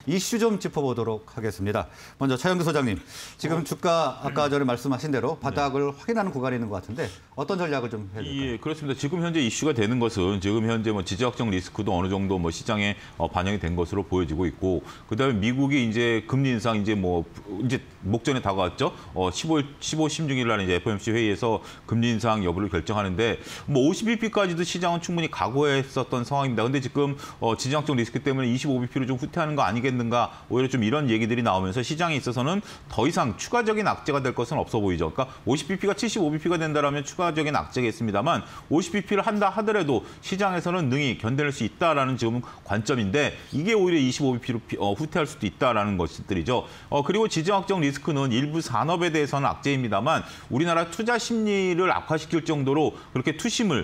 이슈 좀 짚어보도록 하겠습니다. 먼저 차영두 소장님, 지금 주가 아까 전에 말씀하신 대로 바닥을 확인하는 구간이 있는 것 같은데 어떤 전략을 좀 해야 될까요? 예, 그렇습니다. 지금 현재 이슈가 되는 것은 지금 현재 뭐 지정학적 리스크도 어느 정도 뭐 시장에 반영이 된 것으로 보여지고 있고, 그다음에 미국이 이제 금리 인상 이제 목전에 다가왔죠. 15 심중일 날 이제 FOMC 회의에서 금리 인상 여부를 결정하는데 뭐 50bp까지도 시장은 충분히 각오했었던 상황입니다. 근데 지금 지정학적 리스크 때문에 25bp로 좀 후퇴하는 거 아니겠는가, 오히려 좀 이런 얘기들이 나오면서 시장에 있어서는 더 이상 추가적인 악재가 될 것은 없어 보이죠. 그러니까 50bp가 75bp가 된다라면 추가적인 악재겠습니다만 50bp를 한다 하더라도 시장에서는 능히 견뎌낼 수 있다라는 지금 관점인데, 이게 오히려 25bp로 후퇴할 수도 있다라는 것들이죠. 그리고 지정학적 리스크는 일부 산업에 대해서는 악재입니다만 우리나라 투자 심리를 악화시킬 정도로 그렇게 투심을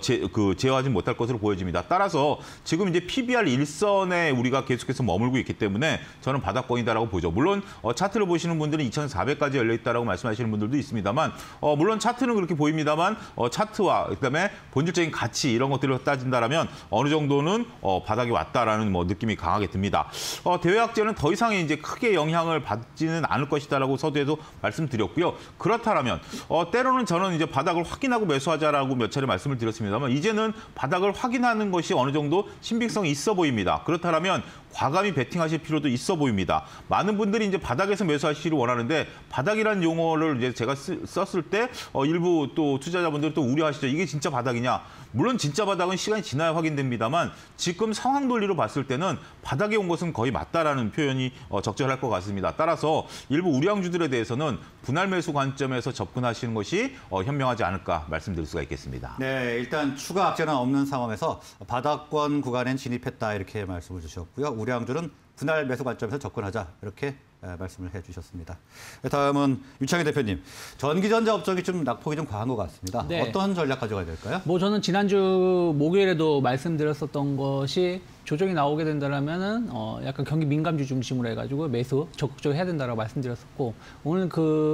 제어하지 못할 것으로 보여집니다. 따라서 지금 이제 PBR 일선에 우리가 계속해서 머물고 있기 때문에 저는 바닥권이다라고 보죠. 물론 차트를 보시는 분들은 2,400까지 열려 있다라고 말씀하시는 분들도 있습니다만, 물론 차트는 그렇게 보입니다만 차트와 그다음에 본질적인 가치 이런 것들을 따진다라면 어느 정도는 바닥이 왔다라는 느낌이 강하게 듭니다. 대외 악재는 더 이상 이제 크게 영향을 받지는 않을 것이다라고 서두에도 말씀드렸고요. 그렇다면 때로는 저는 이제 바닥을 확인하고 매수하자라고 몇 차례 말씀을 드렸습니다만, 이제는 바닥을 확인하는 것이 어느 정도 신빙성이 있어 보입니다. 그렇다면 과감히 베팅하실 필요도 있어 보입니다. 많은 분들이 이제 바닥에서 매수하시기를 원하는데, 바닥이라는 용어를 이제 제가 썼을 때 일부 또 투자자분들이 또 우려하시죠. 이게 진짜 바닥이냐? 물론 진짜 바닥은 시간이 지나야 확인됩니다만 지금 상황 논리로 봤을 때는 바닥에 온 것은 거의 맞다라는 표현이 적절할 것 같습니다. 따라서 일부 우량주들에 대해서는 분할 매수 관점에서 접근하시는 것이 현명하지 않을까 말씀드릴 수가 있겠습니다. 네, 일단 추가 악재는 없는 상황에서 바닥권 구간엔 진입했다 이렇게 말씀을 주셨고요. 우량주는 분할 매수 관점에서 접근하자 이렇게 말씀을 해주셨습니다. 다음은 유창희 대표님, 전기전자 업종이 좀 낙폭이 좀 과한 것 같습니다. 네. 어떤 전략 가져가야 될까요? 저는 지난주 목요일에도 말씀드렸었던 것이, 조정이 나오게 된다면은 약간 경기 민감주 중심으로 해가지고 매수 적극적으로 해야 된다라고 말씀드렸었고, 오늘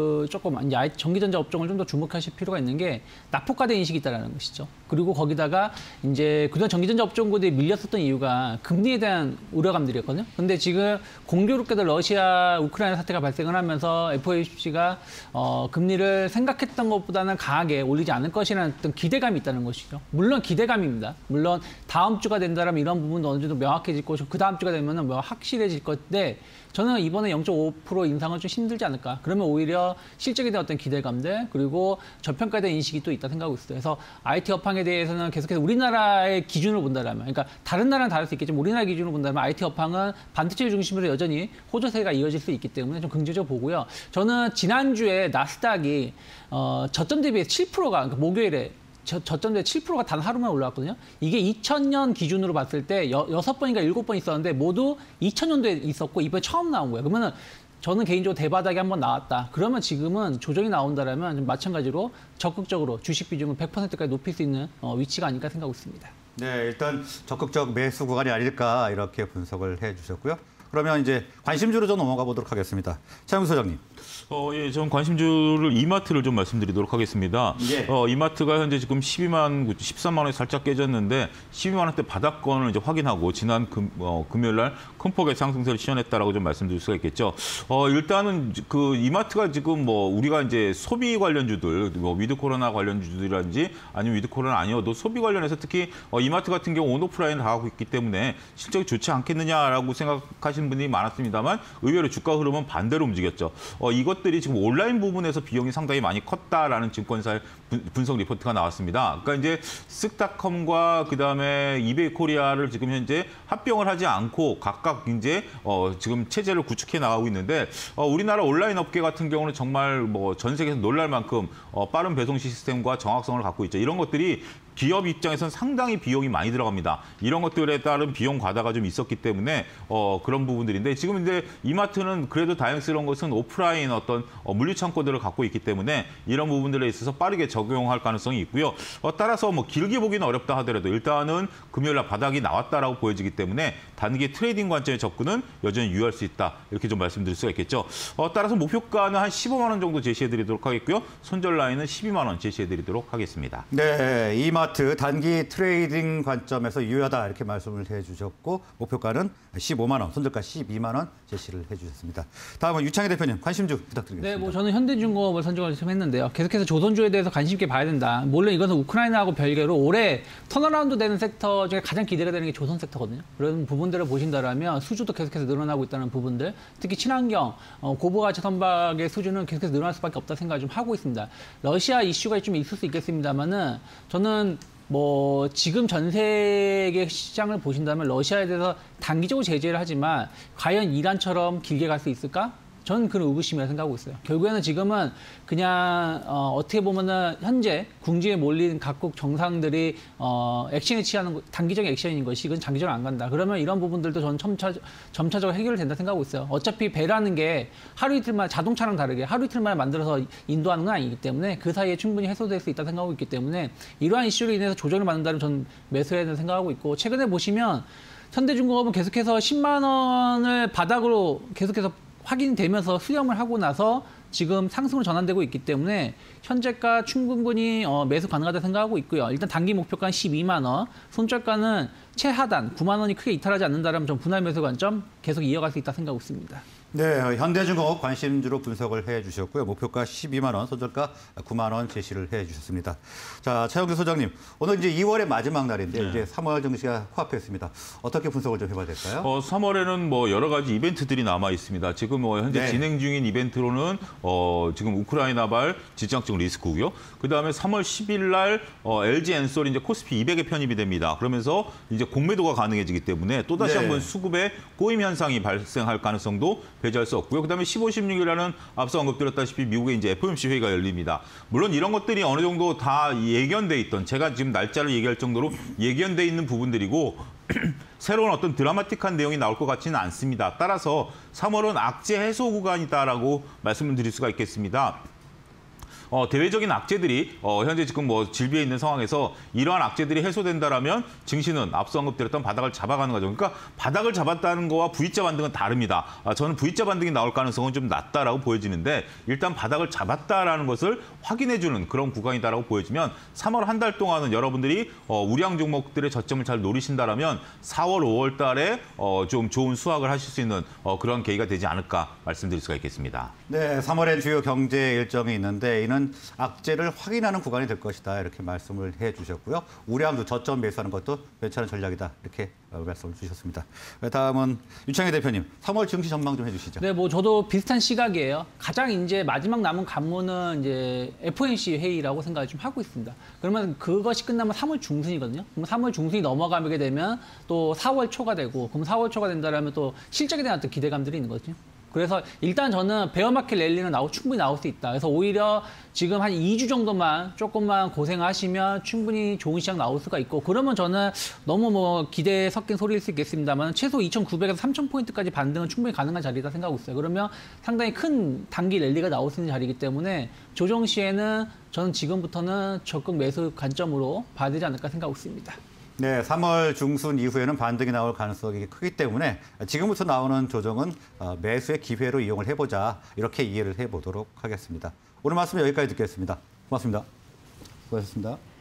조금 전기전자 업종을 좀 더 주목하실 필요가 있는 게 낙폭과대 인식이 있다라는 것이죠. 그리고 거기다가 이제 그동안 전기전자 업종들이 밀렸었던 이유가 금리에 대한 우려감들이었거든요. 근데 지금 공교롭게도 러시아 우크라이나 사태가 발생을 하면서 FOMC가 금리를 생각했던 것보다는 강하게 올리지 않을 것이라는 어떤 기대감이 있다는 것이죠. 물론 기대감입니다. 물론 다음 주가 된다면 이런 부분도 어느 정도 명확해질 것이고, 그 다음 주가 되면 확실해질 건데, 저는 이번에 0.5% 인상은 좀 힘들지 않을까. 그러면 오히려 실적에 대한 어떤 기대감들, 그리고 저평가에 대한 인식이 또 있다 생각하고 있어요. 그래서 IT 업황에 대해서는 계속해서 우리나라의 기준으로 본다면, 그러니까 다른 나라는 다를 수 있겠지만 우리나라 기준으로 본다면 IT 업황은 반도체 중심으로 여전히 호조세가 이어질 수 있기 때문에 좀 긍정적으로 보고요. 저는 지난주에 나스닥이 저점 대비 7%가, 그러니까 목요일에 저점 대비 7%가 단 하루만 올라왔거든요. 이게 2000년 기준으로 봤을 때 6번인가 7번 있었는데 모두 2000년도에 있었고 이번에 처음 나온 거예요. 그러면은 저는 개인적으로 대바닥이 한번 나왔다. 그러면 지금은 조정이 나온다라면 좀 마찬가지로 적극적으로 주식 비중을 100%까지 높일 수 있는 위치가 아닐까 생각하고 있습니다. 네, 일단 적극적 매수 구간이 아닐까 이렇게 분석을 해주셨고요. 그러면 이제 관심주로 좀 넘어가 보도록 하겠습니다. 차영두 소장님. 예, 전 관심주를 이마트를 좀 말씀드리도록 하겠습니다. 예. 이마트가 현재 지금 13만 원에 살짝 깨졌는데 12만 원대 바닥권을 이제 확인하고 지난 금요일 날 큰 폭의 상승세를 시현했다라고 좀 말씀드릴 수가 있겠죠. 일단은 이마트가 지금 우리가 이제 소비 관련주들, 위드 코로나 관련주들이라든지 아니면 위드 코로나 아니어도 소비 관련해서 특히 이마트 같은 경우 온오프라인 나가고 있기 때문에 실적이 좋지 않겠느냐라고 생각하시는 분들이 많았습니다만 의외로 주가 흐름은 반대로 움직였죠. 이것들이 지금 온라인 부분에서 비용이 상당히 많이 컸다라는 증권사의 분석 리포트가 나왔습니다. 그러니까 이제 쓱닷컴과 그다음에 이베이 코리아를 지금 현재 합병을 하지 않고 각각 이제 지금 체제를 구축해 나가고 있는데, 우리나라 온라인 업계 같은 경우는 정말 전 세계에서 놀랄 만큼 빠른 배송 시스템과 정확성을 갖고 있죠. 이런 것들이 기업 입장에서는 상당히 비용이 많이 들어갑니다. 이런 것들에 따른 비용 과다가 좀 있었기 때문에 그런 부분들인데, 지금 이제 이마트는 그래도 다행스러운 것은 오프라인 어떤 물류 창고들을 갖고 있기 때문에 이런 부분들에 있어서 빠르게 적용할 가능성이 있고요. 따라서 길게 보기는 어렵다 하더라도 일단은 금요일 날 바닥이 나왔다라고 보여지기 때문에 단기 트레이딩 관점의 접근은 여전히 유효할 수 있다. 이렇게 좀 말씀드릴 수가 있겠죠. 따라서 목표가는 한 15만 원 정도 제시해드리도록 하겠고요. 손절 라인은 12만 원 제시해드리도록 하겠습니다. 네, 이마트 이마트 단기 트레이딩 관점에서 유효하다 이렇게 말씀을 해주셨고 목표가는 15만 원, 손절가 12만 원 제시를 해주셨습니다. 다음은 유창희 대표님 관심주 부탁드리겠습니다. 네, 뭐 저는 현대중공업을 선정을 좀 했는데요. 계속해서 조선주에 대해서 관심 있게 봐야 된다. 물론 이것은 우크라이나하고 별개로 올해 턴어라운드 되는 섹터 중에 가장 기대가 되는 게 조선 섹터거든요. 그런 부분들을 보신다면 수주도 계속해서 늘어나고 있다는 부분들, 특히 친환경, 고부가치 선박의 수주는 계속해서 늘어날 수밖에 없다 생각을 좀 하고 있습니다. 러시아 이슈가 좀 있을 수 있겠습니다만은 저는 뭐 지금 전 세계 시장을 보신다면 러시아에 대해서 단기적으로 제재를 하지만 과연 이란처럼 길게 갈 수 있을까? 저는 그런 의구심이라 생각하고 있어요. 결국에는 지금은 그냥 어떻게 보면은 현재 궁지에 몰린 각국 정상들이 액션을 취하는 단기적인 액션인 것이 이건 장기적으로 안 간다. 그러면 이런 부분들도 저는 점차적으로 해결된다 생각하고 있어요. 어차피 배라는 게 하루 이틀만 자동차랑 다르게 하루 이틀만 만들어서 인도하는 건 아니기 때문에 그 사이에 충분히 해소될 수 있다 생각하고 있기 때문에 이러한 이슈로 인해서 조정을 받는다면 저는 매수해야 된다 생각하고 있고 최근에 보시면 현대중공업은 계속해서 10만 원을 바닥으로 계속해서 확인되면서 수렴을 하고 나서 지금 상승으로 전환되고 있기 때문에 현재가 충분히 매수 가능하다 생각하고 있고요. 일단 단기 목표가는 12만 원, 손절가는 최하단 9만 원이 크게 이탈하지 않는다면 전 분할 매수 관점 계속 이어갈 수 있다 생각하고 있습니다. 네, 현대중공업 관심주로 분석을 해주셨고요. 목표가 12만 원, 손절가 9만 원 제시를 해주셨습니다. 자, 차영규 소장님, 오늘 이제 2월의 마지막 날인데 이제 3월 증시가 코앞에 있습니다. 어떻게 분석을 좀 해봐야 될까요? 3월에는 뭐 여러 가지 이벤트들이 남아 있습니다. 지금 뭐 현재 네. 진행 중인 이벤트로는 지금 우크라이나발 지정학적 리스크고요. 그 다음에 3월 10일 날 LG 엔솔이 이제 코스피 200에 편입이 됩니다. 그러면서 이제 공매도가 가능해지기 때문에 또 다시 네. 한번 수급에 꼬임 현상이 발생할 가능성도 배제할 수 없고요. 그다음에 15, 16일에는 앞서 언급드렸다시피 미국의 이제 FOMC 회의가 열립니다. 물론 이런 것들이 어느 정도 다 예견돼 있던 제가 지금 날짜를 얘기할 정도로 예견돼 있는 부분들이고 새로운 어떤 드라마틱한 내용이 나올 것 같지는 않습니다. 따라서 3월은 악재 해소 구간이다라고 말씀을 드릴 수가 있겠습니다. 대외적인 악재들이 현재 지금 뭐 질비해 있는 상황에서 이러한 악재들이 해소된다라면 증시는 앞서 언급드렸던 바닥을 잡아가는 거죠. 그러니까 바닥을 잡았다는 거와 V자 반등은 다릅니다. 저는 V자 반등이 나올 가능성은 좀 낮다라고 보여지는데 일단 바닥을 잡았다라는 것을 확인해주는 그런 구간이다라고 보여지면 3월 한 달 동안은 여러분들이 우량 종목들의 저점을 잘 노리신다라면 4월, 5월 달에 좀 좋은 수확을 하실 수 있는 그런 계기가 되지 않을까 말씀드릴 수가 있겠습니다. 네, 3월엔 주요 경제 일정이 있는데 이는 악재를 확인하는 구간이 될 것이다 이렇게 말씀을 해주셨고요. 우량주 저점 매수하는 것도 괜찮은 전략이다 이렇게 말씀을 주셨습니다. 다음은 유창희 대표님, 3월 증시 전망 좀 해주시죠. 네, 뭐 저도 비슷한 시각이에요. 가장 이제 마지막 남은 관문은 이제 FOMC 회의라고 생각을 좀 하고 있습니다. 그러면 그것이 끝나면 3월 중순이거든요. 그럼 3월 중순이 넘어가게 되면 또 4월 초가 되고, 그럼 4월 초가 된다면 또 실적에 대한 어떤 기대감들이 있는 거죠. 그래서 일단 저는 베어마켓 랠리는 충분히 나올 수 있다. 그래서 오히려 지금 한 2주 정도만 조금만 고생하시면 충분히 좋은 시장 나올 수가 있고 그러면 저는 너무 뭐 기대에 섞인 소리일 수 있겠습니다만 최소 2,900에서 3,000포인트까지 반등은 충분히 가능한 자리다 생각하고 있어요. 그러면 상당히 큰 단기 랠리가 나올 수 있는 자리이기 때문에 조정 시에는 저는 지금부터는 적극 매수 관점으로 봐야 되지 않을까 생각하고 있습니다. 네, 3월 중순 이후에는 반등이 나올 가능성이 크기 때문에 지금부터 나오는 조정은 매수의 기회로 이용을 해보자 이렇게 이해를 해보도록 하겠습니다. 오늘 말씀 여기까지 듣겠습니다. 고맙습니다. 수고하셨습니다.